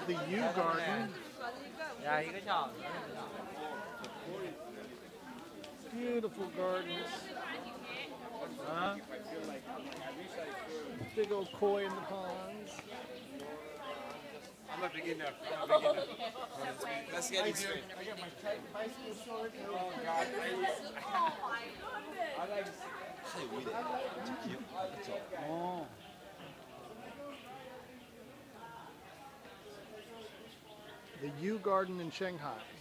The Yù Garden. Beautiful gardens. Big old koi in the ponds. I'm a beginner. Let's get it straight. I got my tight bicycle shorts. Oh God. I like. Oh. The Yù Garden in Shanghai.